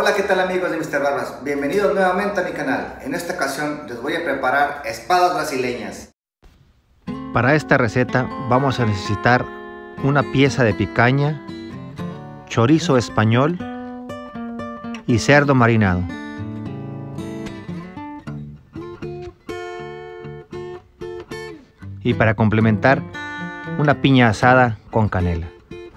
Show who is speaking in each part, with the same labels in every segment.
Speaker 1: Hola, ¿qué tal amigos de Mr. Barbas? Bienvenidos nuevamente a mi canal. En esta ocasión les voy a preparar espadas brasileñas.
Speaker 2: Para esta receta vamos a necesitar una pieza de picaña, chorizo español y cerdo marinado. Y para complementar, una piña asada con canela.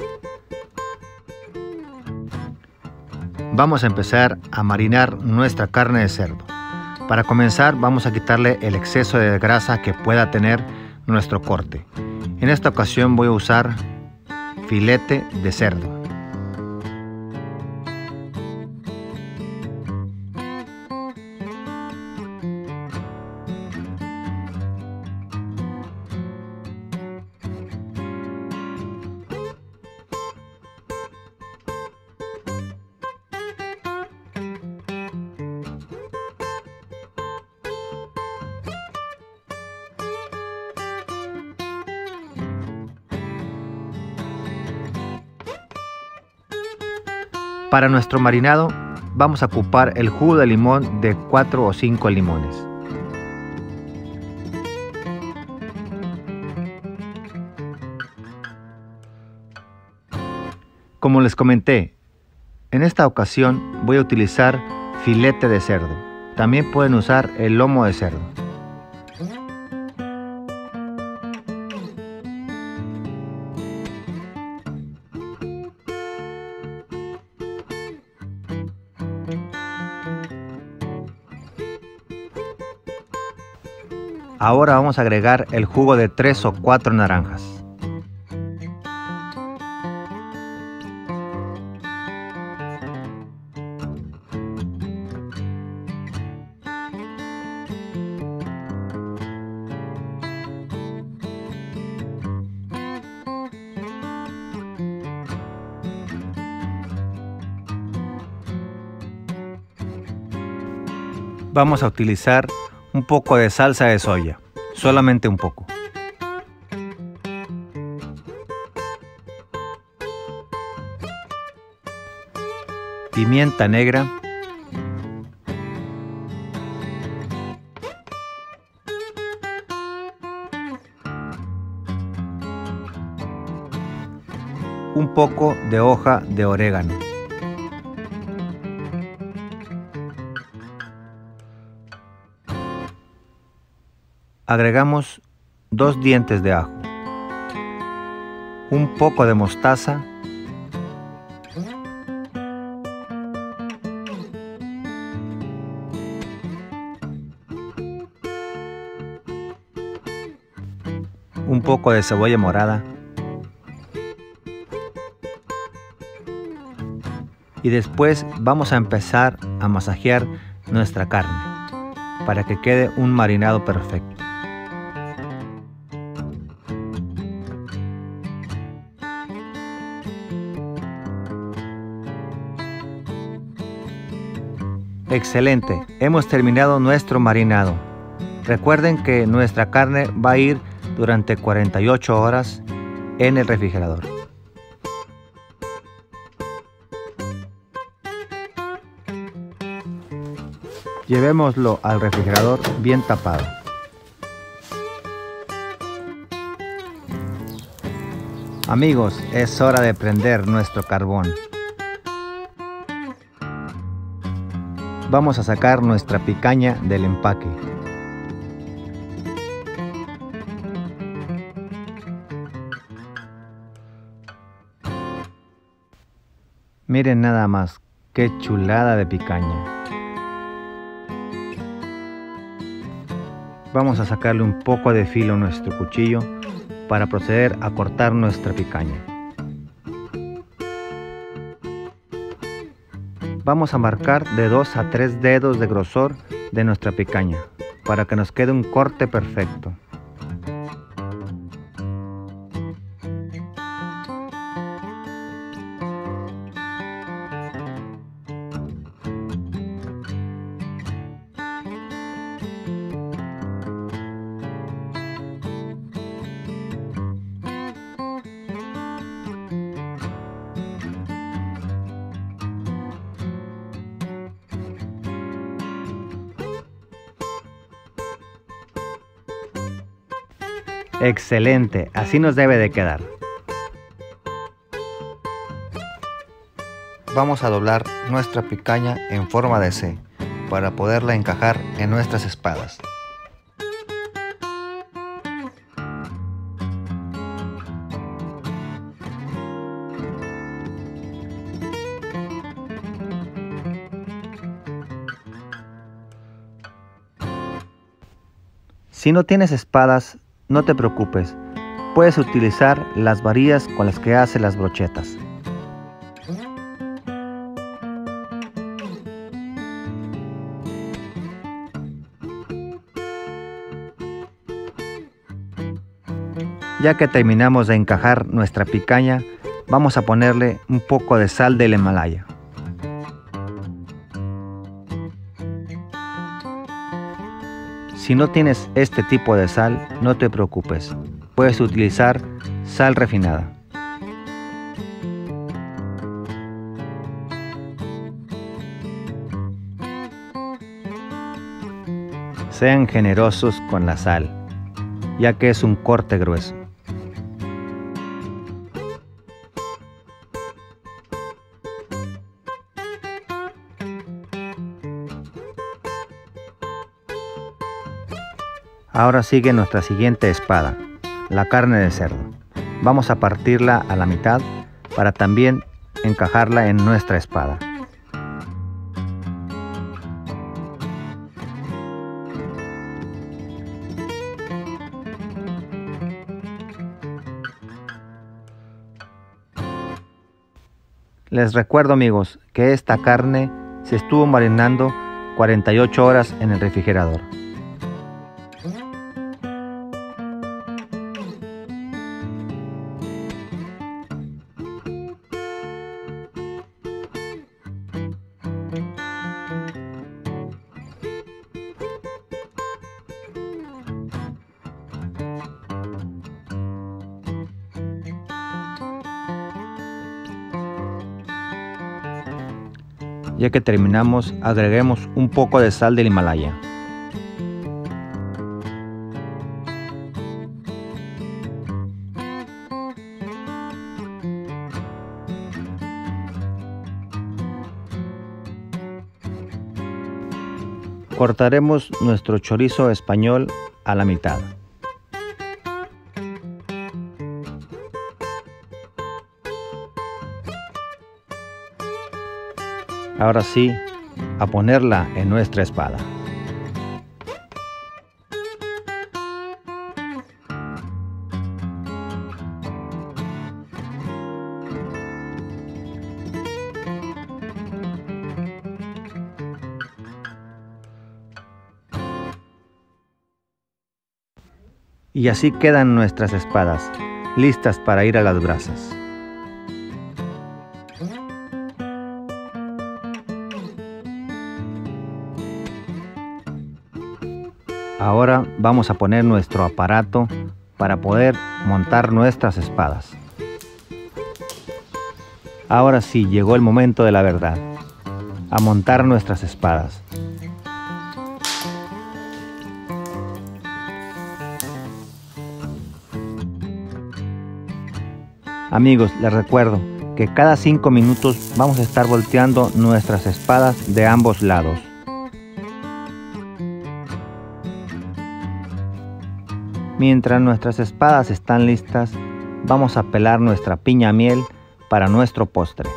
Speaker 2: Vamos a empezar a marinar nuestra carne de cerdo. Para comenzar vamos a quitarle el exceso de grasa que pueda tener nuestro corte. En esta ocasión voy a usar filete de cerdo. Para nuestro marinado vamos a ocupar el jugo de limón de 4 o 5 limones. Como les comenté, en esta ocasión voy a utilizar filete de cerdo. También pueden usar el lomo de cerdo. Ahora vamos a agregar el jugo de 3 o 4 naranjas. Vamos a utilizar un poco de salsa de soya, solamente un poco. Pimienta negra. Un poco de hoja de orégano. Agregamos 2 dientes de ajo, un poco de mostaza, un poco de cebolla morada y después vamos a empezar a masajear nuestra carne para que quede un marinado perfecto. Excelente, hemos terminado nuestro marinado. Recuerden que nuestra carne va a ir durante 48 horas en el refrigerador. Llevémoslo al refrigerador bien tapado. Amigos, es hora de prender nuestro carbón. Vamos a sacar nuestra picaña del empaque. Miren nada más, qué chulada de picaña. Vamos a sacarle un poco de filo a nuestro cuchillo para proceder a cortar nuestra picaña. Vamos a marcar de 2 a 3 dedos de grosor de nuestra picaña para que nos quede un corte perfecto. Excelente, así nos debe de quedar. Vamos a doblar nuestra picaña en forma de C para poderla encajar en nuestras espadas. Si no tienes espadas, no te preocupes, puedes utilizar las varillas con las que hace las brochetas. Ya que terminamos de encajar nuestra picaña, vamos a ponerle un poco de sal del Himalaya. Si no tienes este tipo de sal, no te preocupes, puedes utilizar sal refinada. Sean generosos con la sal, ya que es un corte grueso. Ahora sigue nuestra siguiente espada, la carne de cerdo. Vamos a partirla a la mitad para también encajarla en nuestra espada. Les recuerdo, amigos, que esta carne se estuvo marinando 48 horas en el refrigerador. Ya que terminamos, agreguemos un poco de sal del Himalaya. Cortaremos nuestro chorizo español a la mitad. Ahora sí, a ponerla en nuestra espada. Y así quedan nuestras espadas, listas para ir a las brasas. Ahora vamos a poner nuestro aparato para poder montar nuestras espadas. Ahora sí, llegó el momento de la verdad, a montar nuestras espadas. Amigos, les recuerdo que cada 5 minutos vamos a estar volteando nuestras espadas de ambos lados. Mientras nuestras espadas están listas, vamos a pelar nuestra piña miel para nuestro postre.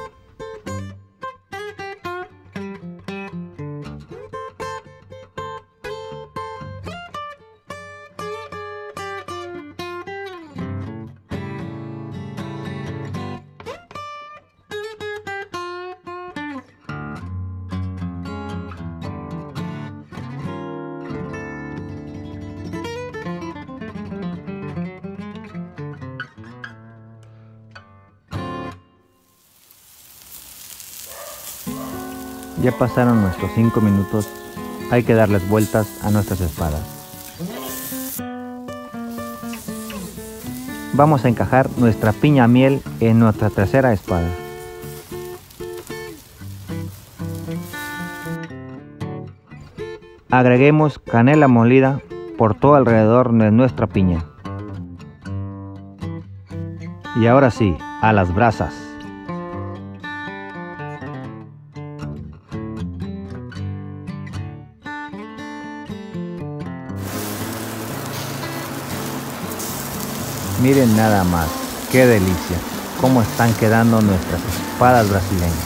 Speaker 2: Ya pasaron nuestros 5 minutos, hay que darles vueltas a nuestras espadas. Vamos a encajar nuestra piña miel en nuestra tercera espada. Agreguemos canela molida por todo alrededor de nuestra piña. Y ahora sí, a las brasas. Miren nada más, qué delicia, cómo están quedando nuestras espadas brasileñas.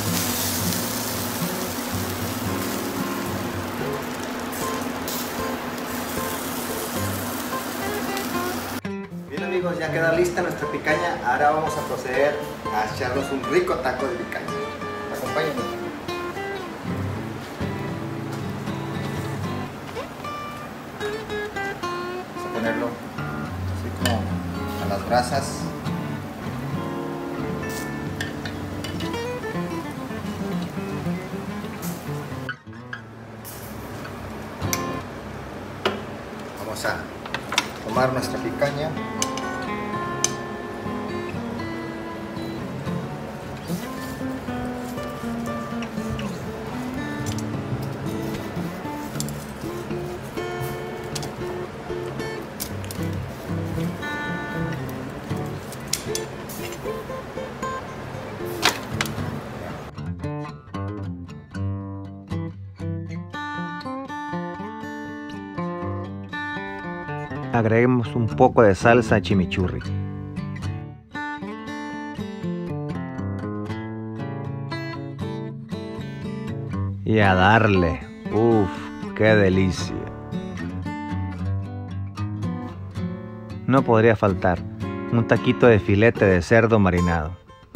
Speaker 1: Bien amigos, ya queda lista nuestra picaña. Ahora vamos a proceder a echarnos un rico taco de picaña. Acompáñenme. Vamos a ponerlo así como a las brasas. Vamos a tomar nuestra picaña.
Speaker 2: Agreguemos un poco de salsa chimichurri. Y a darle. Uf, qué delicia. No podría faltar un taquito de filete de cerdo marinado.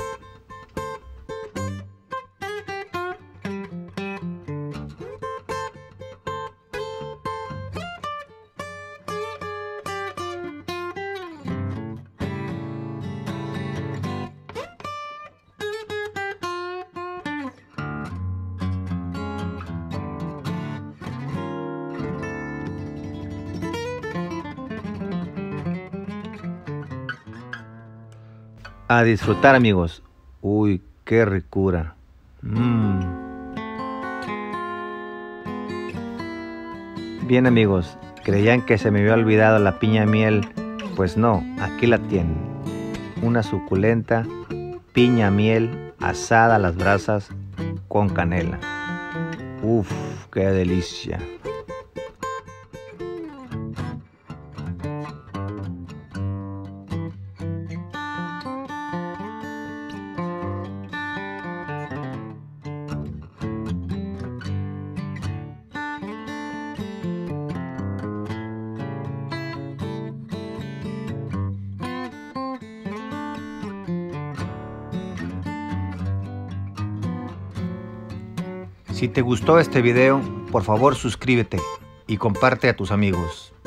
Speaker 2: A disfrutar amigos. Uy, qué ricura. Bien amigos, creían que se me había olvidado la piña miel. Pues no, aquí la tienen. Una suculenta piña miel asada a las brasas con canela. Uf, qué delicia. Si te gustó este video, por favor suscríbete y comparte a tus amigos.